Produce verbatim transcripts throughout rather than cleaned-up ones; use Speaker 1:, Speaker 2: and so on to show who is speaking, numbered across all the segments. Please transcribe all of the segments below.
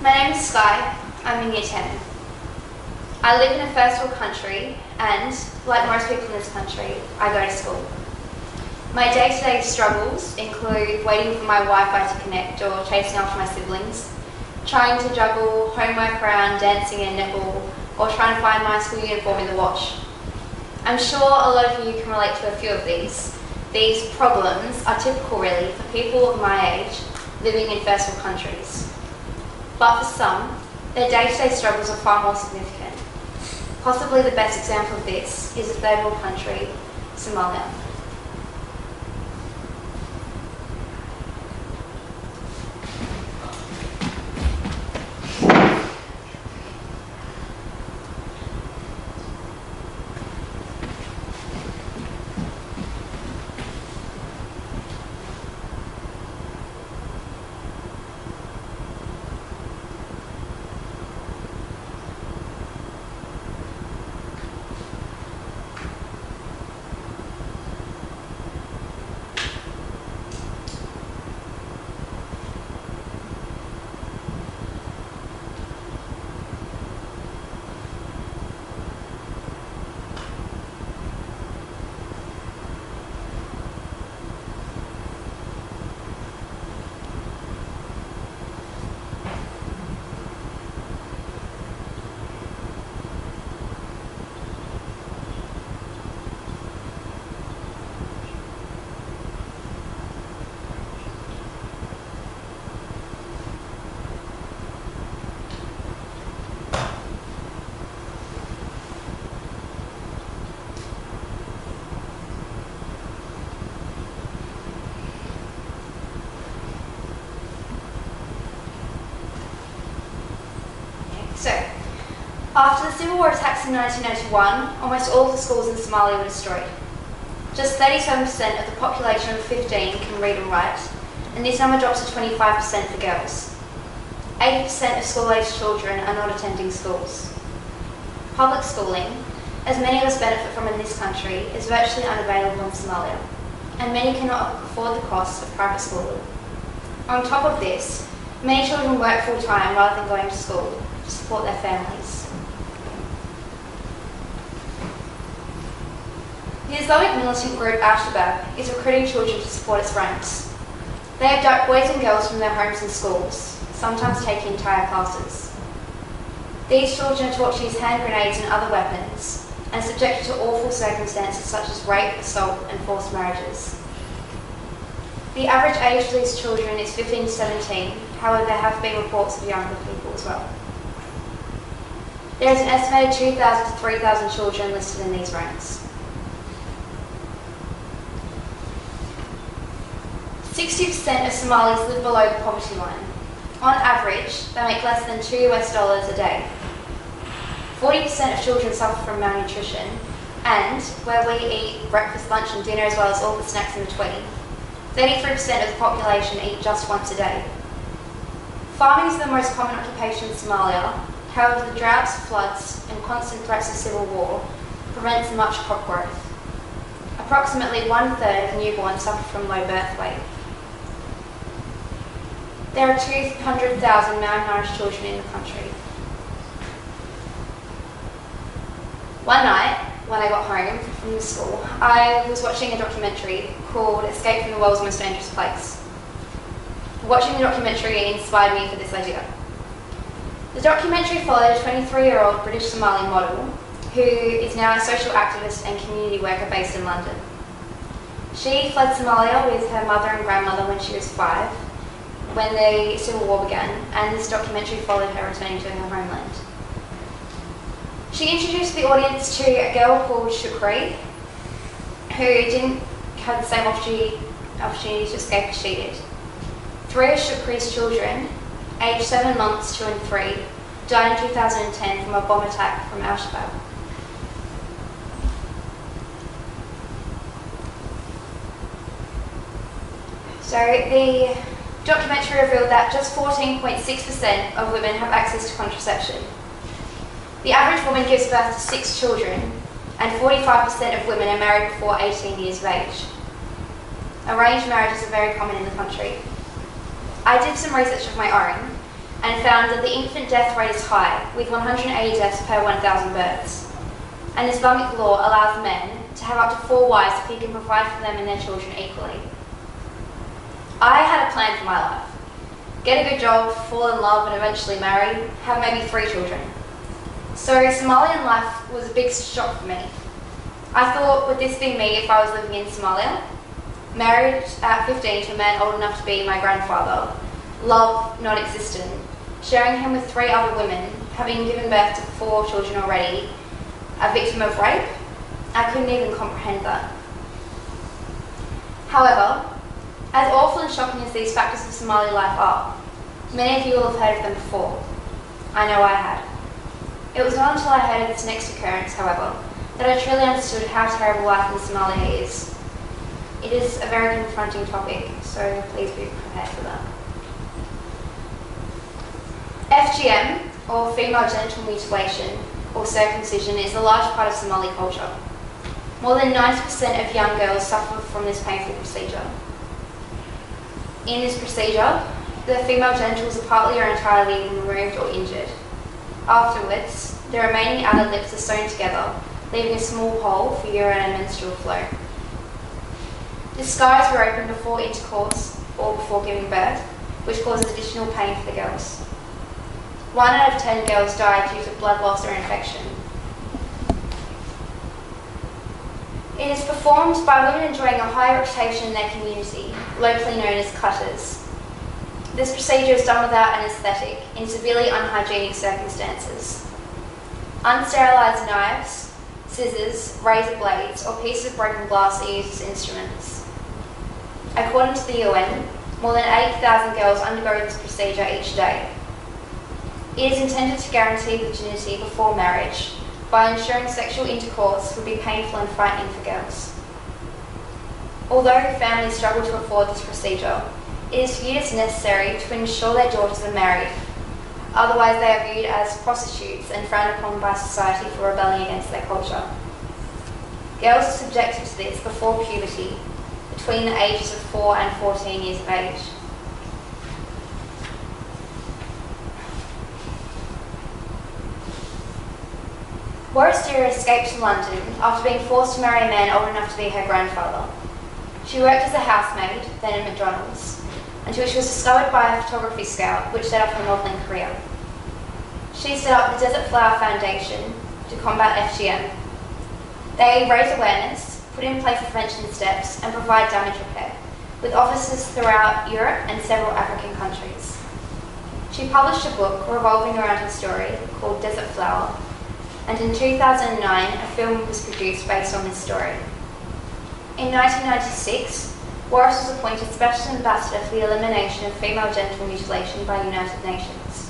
Speaker 1: My name is Skye. I'm in year ten. I live in a first world country and, like most people in this country, I go to school. My day-to-day struggles include waiting for my Wi-Fi to connect or chasing after my siblings, trying to juggle homework around dancing and netball, or trying to find my school uniform in the wash. I'm sure a lot of you can relate to a few of these. These problems are typical really for people of my age living in first world countries. But for some, their day-to-day struggles are far more significant. Possibly the best example of this is a third world country, Somalia. So, after the civil war attacks in nineteen ninety-one, almost all of the schools in Somalia were destroyed. Just thirty-seven percent of the population of fifteen can read and write, and this number drops to twenty-five percent for girls. eighty percent of school-aged children are not attending schools. Public schooling, as many of us benefit from in this country, is virtually unavailable in Somalia, and many cannot afford the cost of private schooling. On top of this, many children work full-time rather than going to school to support their families. The Islamic militant group Al-Shabaab is recruiting children to support its ranks. They abduct boys and girls from their homes and schools, sometimes taking entire classes. These children are taught to use hand grenades and other weapons, and subjected to awful circumstances such as rape, assault, and forced marriages. The average age of these children is fifteen to seventeen, however there have been reports of younger people as well. There is an estimated two thousand to three thousand children listed in these ranks. sixty percent of Somalis live below the poverty line. On average, they make less than two U S dollars a day. forty percent of children suffer from malnutrition, and where we eat breakfast, lunch and dinner as well as all the snacks in between, thirty-three percent of the population eat just once a day. Farming is the most common occupation in Somalia. However, the droughts, floods and constant threats of civil war prevents much crop growth. Approximately one-third of newborns suffer from low birth weight. There are two hundred thousand malnourished children in the country. One night, when I got home from the school, I was watching a documentary called Escape from the World's Most Dangerous Place. Watching the documentary inspired me for this idea. The documentary followed a twenty-three-year-old British Somali model who is now a social activist and community worker based in London. She fled Somalia with her mother and grandmother when she was five, when the civil war began, and this documentary followed her returning to her homeland. She introduced the audience to a girl called Shukri, who didn't have the same opportunity, opportunity to escape as she did. Three of Shukri's children, aged seven months, two and three, died in two thousand ten from a bomb attack from Al-Shabaab. So the documentary revealed that just fourteen point six percent of women have access to contraception. The average woman gives birth to six children, and forty-five percent of women are married before eighteen years of age. Arranged marriages are very common in the country. I did some research of my own, and found that the infant death rate is high, with one hundred eighty deaths per one thousand births. An Islamic law allows men to have up to four wives if he can provide for them and their children equally. I had a plan for my life. Get a good job, fall in love and eventually marry, have maybe three children. So Somalian life was a big shock for me. I thought, would this be me if I was living in Somalia? Married at fifteen to a man old enough to be my grandfather, love non-existent, sharing him with three other women, having given birth to four children already, a victim of rape. I couldn't even comprehend that. However, as awful and shocking as these factors of Somali life are, many of you will have heard of them before. I know I had. It was not until I heard of this next occurrence, however, that I truly understood how terrible life in Somalia is. It is a very confronting topic, so please be prepared for that. F G M, or female genital mutilation, or circumcision, is a large part of Somali culture. More than ninety percent of young girls suffer from this painful procedure. In this procedure, the female genitals are partly or entirely removed or injured. Afterwards, the remaining outer lips are sewn together, leaving a small hole for urine and menstrual flow. The scars were opened before intercourse or before giving birth, which causes additional pain for the girls. One out of ten girls die due to blood loss or infection. It is performed by women enjoying a high reputation in their community, locally known as cutters. This procedure is done without anaesthetic in severely unhygienic circumstances. Unsterilised knives, scissors, razor blades, or pieces of broken glass are used as instruments. According to the U N, more than eight thousand girls undergo this procedure each day. It is intended to guarantee virginity before marriage by ensuring sexual intercourse would be painful and frightening for girls. Although families struggle to afford this procedure, it is viewed as necessary to ensure their daughters are married. Otherwise, they are viewed as prostitutes and frowned upon by society for rebelling against their culture. Girls are subjected to this before puberty, between the ages of four and fourteen years of age. Waristira escaped to London after being forced to marry a man old enough to be her grandfather. She worked as a housemaid, then in McDonald's, until she was discovered by a photography scout, which set off her modelling career. She set up the Desert Flower Foundation to combat F G M. They raise awareness, put in place prevention steps, and provide damage repair, with offices throughout Europe and several African countries. She published a book revolving around her story called Desert Flower, and in two thousand nine a film was produced based on this story. In nineteen ninety-six, Waris was appointed Special Ambassador for the elimination of female genital mutilation by the United Nations.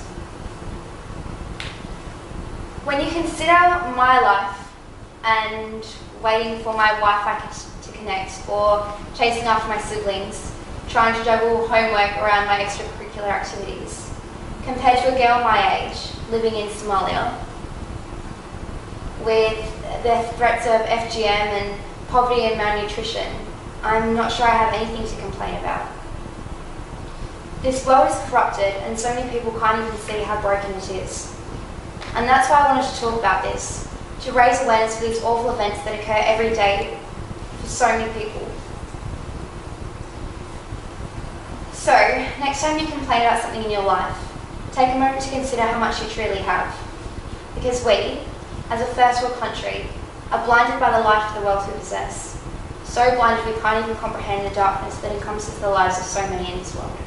Speaker 1: When you consider my life and waiting for my Wi-Fi to connect, or chasing after my siblings, trying to juggle homework around my extracurricular activities, compared to a girl my age living in Somalia, with the threats of F G M and poverty and malnutrition, I'm not sure I have anything to complain about. This world is corrupted and so many people can't even see how broken it is. And that's why I wanted to talk about this, to raise awareness for these awful events that occur every day for so many people. So, next time you complain about something in your life, take a moment to consider how much you truly have. Because we, as a first world country, are blinded by the light of the wealth we possess. So blinded we can't even comprehend the darkness that encompasses the lives of so many in this world.